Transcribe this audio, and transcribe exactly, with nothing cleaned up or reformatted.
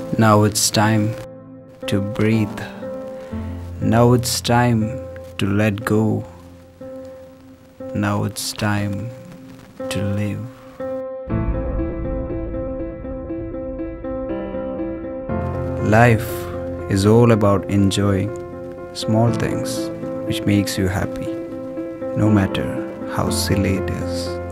Now it's time to breathe. Now it's time to let go. Now it's time to live. Life is all about enjoying small things which makes you happy, no matter how silly it is.